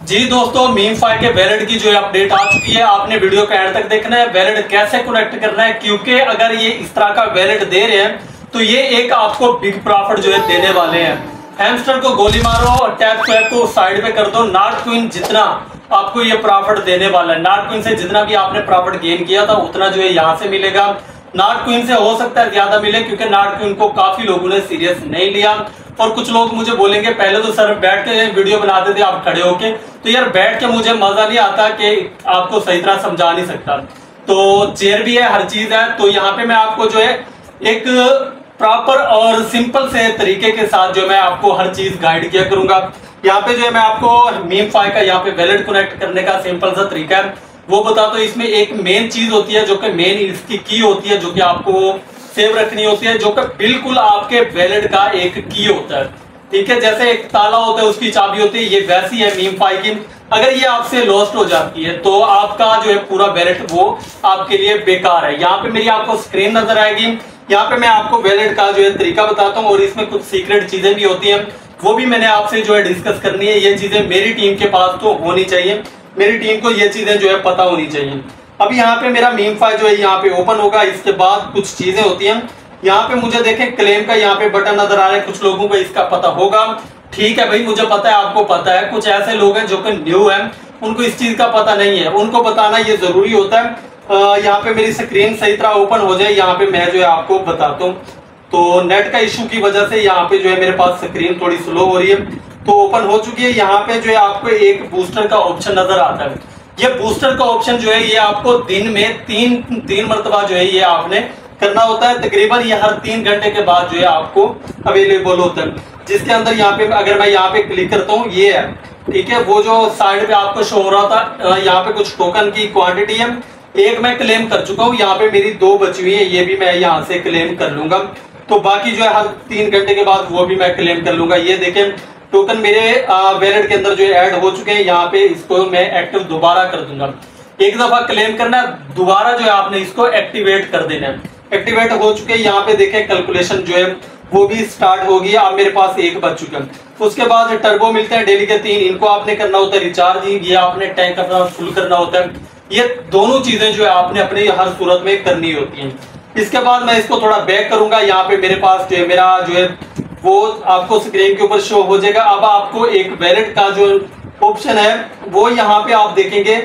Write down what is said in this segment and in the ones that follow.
जी दोस्तों, मीमफाई के वैलेट की जो है अपडेट आ चुकी है। आपने वीडियो का एंड तक देखना है, वैलेट कैसे कनेक्ट करना है, क्योंकि अगर ये इस तरह का वैलेट दे रहे हैं तो ये एक आपको बिग प्रॉफिट जो है देने वाले हैं। हैमस्टर को गोली मारो और टैप स्वैप को साइड पे कर दो। नॉट क्वीन जितना आपको ये प्रॉफिट देने वाला है, नॉट क्वीन से जितना भी आपने प्रॉफिट गेन किया था उतना जो है यहाँ से मिलेगा। नॉट क्वीन से हो सकता है ज्यादा मिले, क्योंकि नॉट क्वीन को काफी लोगों ने सीरियस नहीं लिया। और कुछ लोग मुझे बोलेंगे पहले तो सर बैठ के वीडियो बनाते थे आप खड़े होके, तो यार बैठ के मुझे मजा नहीं आता कि आपको सही तरह समझा नहीं सकता। तो चेयर भी है, हर चीज है। तो यहाँ पे मैं आपको जो है एक प्रॉपर और सिंपल से तरीके के साथ जो मैं आपको हर चीज गाइड किया करूंगा। यहाँ पे जो है मैं आपको मीमफाई का यहाँ पे वैलेट कनेक्ट करने का सिंपल सा तरीका है वो बता। तो इसमें एक मेन चीज होती है जो कि मेन इसकी की होती है, जो कि आपको सेव रखनी होती है, जो कि बिल्कुल आपके वैलेट का एक की होता है। ठीक है, जैसे एक ताला होता है उसकी चाबी होती है, ये वैसी है मीमफाई की। अगर ये आपसे लॉस्ट हो जाती है तो आपका जो है पूरा वैलेट वो आपके लिए बेकार है। यहाँ पे मेरी आपको स्क्रीन नजर आएगी। यहाँ पे मैं आपको वैलेट का जो है तरीका बताता हूँ, और इसमें कुछ सीक्रेट चीजें भी होती हैं, वो भी मैंने आपसे जो है डिस्कस करनी है। ये चीजें मेरी टीम के पास तो होनी चाहिए, मेरी टीम को ये चीजें जो है पता होनी चाहिए। अब यहाँ पे मेरा मीमफाई जो है यहाँ पे ओपन होगा। इसके बाद कुछ चीजें होती हैं। यहाँ पे मुझे देखें क्लेम का यहाँ पे बटन नजर आ रहा है। कुछ लोगों को इसका पता होगा, ठीक है भाई, मुझे पता है, आपको पता है। कुछ ऐसे लोग हैं जो कि न्यू हैं, उनको इस चीज का पता नहीं है, उनको बताना ये जरूरी होता है। यहाँ पे मेरी स्क्रीन सही तरह ओपन हो जाए, यहाँ पे मैं जो है आपको बताता हूँ। तो नेट का इशू की वजह से यहाँ पे जो है मेरे पास स्क्रीन थोड़ी स्लो हो रही है। तो ओपन हो चुकी है। यहाँ पे जो है आपको एक बूस्टर का ऑप्शन नजर आता है। ये बूस्टर का ऑप्शन जो है ये आपको दिन में तीन मरतबा जो है ये आपने करना होता है। तकरीबन ये हर 3 घंटे के बाद जो है आपको अवेलेबल होता है। जिसके अंदर यहाँ पे अगर मैं यहाँ पे क्लिक करता हूँ, ये है, ठीक है, वो जो साइड पे आपको शो हो रहा था, यहाँ पे कुछ टोकन की क्वांटिटी है। एक मैं क्लेम कर चुका हूँ, यहाँ पे मेरी 2 बची हुई है, ये भी मैं यहाँ से क्लेम कर लूंगा। तो बाकी जो है हर 3 घंटे के बाद वो भी मैं क्लेम कर लूंगा। ये देखें टोकन मेरे वैलेट के अंदर जो है ऐड हो चुके हैं। यहाँ पे इसको मैं एक्टिव दोबारा कर दूंगा। एक दफा क्लेम करना, दोबारा जो है आपने इसको एक्टिवेट कर देना है। एक्टिवेट हो चुके हैं। यहाँ पे देखें कैलकुलेशन जो है वो भी स्टार्ट हो गई। अब मेरे पास 1 बच चुका है। उसके बाद टर्बो मिलते हैं डेली के 3, इनको आपने करना होता है रिचार्ज, ये आपने टैंक अपना फुल करना होता है। ये दोनों चीजें जो है आपने अपने हर सूरत में करनी होती है। इसके बाद मैं इसको थोड़ा बैक करूंगा। यहाँ पे मेरे पास जो है मेरा जो है वो आपको स्क्रीन के ऊपर शो हो जाएगा। अब आपको एक वैलेट का जो ऑप्शन है वो यहाँ पे आप देखेंगे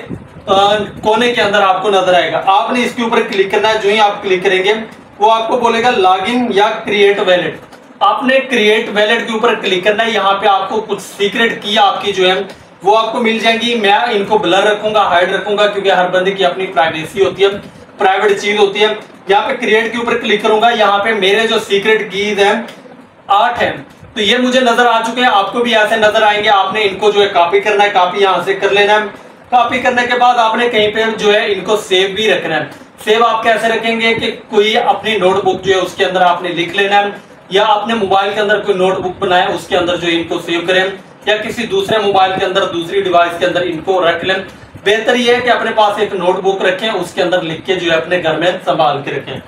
कोने के अंदर आपको नजर आएगा। आपने इसके ऊपर क्लिक करना है। जो ही आप क्लिक करेंगे वो आपको बोलेगा लॉगिन या क्रिएट वैलेट। आपने क्रिएट वैलेट के ऊपर क्लिक करना है। यहाँ पे आपको कुछ सीक्रेट की आपकी जो है वो आपको मिल जाएंगी। मैं इनको ब्लर रखूंगा, हाइड रखूंगा, क्योंकि हर बंदे की अपनी प्राइवेसी होती है, प्राइवेट चीज होती है। यहाँ पे क्रिएट के ऊपर क्लिक करूंगा। यहाँ पे मेरे जो सीक्रेट कीज है 8 है, तो ये मुझे नजर आ चुके हैं, आपको भी ऐसे नजर आएंगे। आपने इनको जो है कॉपी करना है, कॉपी यहाँ से कर लेना है। कॉपी करने के बाद आपने कहीं पे जो है इनको सेव भी रखना है। सेव आप कैसे रखेंगे कि कोई अपनी नोटबुक जो है उसके अंदर आपने लिख लेना है, या अपने मोबाइल के अंदर कोई नोटबुक बनाए उसके अंदर जो इनको सेव करें, या किसी दूसरे मोबाइल के अंदर दूसरी डिवाइस के अंदर इनको रख लें। बेहतर यह है कि अपने पास एक नोटबुक रखें, उसके अंदर लिख के जो है अपने घर में संभाल के रखें।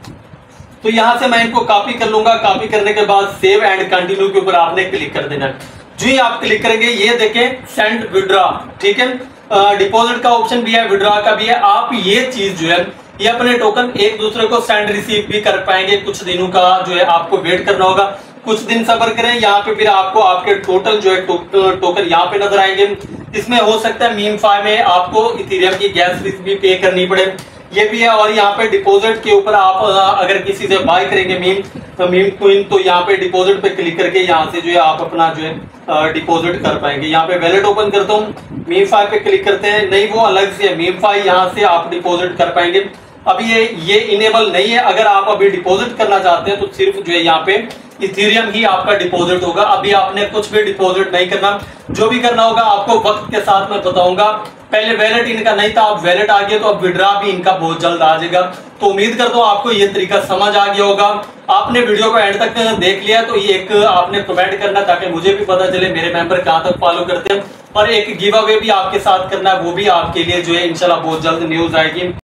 तो यहां से मैं इनको कॉपी कर लूंगा। कॉपी करने के बाद सेव एंड कंटिन्यू के ऊपर आपने क्लिक कर देना है। जो ही आप क्लिक करेंगे ये देखें सेंड विड्रॉ, ठीक है, डिपॉजिट का ऑप्शन भी है, विड्रॉ का भी है। आप ये चीज जो है ये अपने टोकन एक दूसरे को सेंड रिसीव भी कर पाएंगे। कुछ दिनों का जो है आपको वेट करना होगा, कुछ दिन सब्र करें। यहाँ पे फिर आपको आपके टोटल जो है टोकन यहाँ पे नजर आएंगे। इसमें हो सकता है मीमफाई में आपको इथेरियम की गैस फीस भी पे करनी पड़े, ये भी है। और यहाँ पे डिपॉजिट के ऊपर आप अगर किसी से बाय करेंगे मीम क्वीन, तो यहाँ पे डिपॉजिट पे क्लिक करके यहाँ से जो है आप अपना जो है डिपॉजिट कर पाएंगे। यहाँ पे वैलेट ओपन करता हूँ, मीमफाई पे क्लिक करते हैं, नहीं वो अलग से है मीमफाई, यहाँ से आप डिपॉजिट कर पाएंगे। अभी ये इनेबल नहीं है। अगर आप अभी डिपॉजिट करना चाहते हैं तो सिर्फ जो है यहाँ पे इथेरियम ही आपका डिपॉजिट होगा। अभी आपने कुछ भी डिपॉजिट नहीं करना, जो भी करना होगा आपको वक्त के साथ मैं बताऊंगा। पहले वैलेट इनका नहीं था, अब वैलेट आ गया, तो अब विड्रॉ भी इनका बहुत जल्द आ जाएगा। तो उम्मीद करता हूँ आपको ये तरीका समझ आ गया होगा। आपने वीडियो को एंड तक देख लिया तो ये एक आपने कमेंट करना, ताकि मुझे भी पता चले मेरे मेंबर कहाँ तक फॉलो करते हैं। और एक गिव अवे भी आपके साथ करना है, वो भी आपके लिए जो है इंशाल्लाह बहुत जल्द न्यूज आएगी।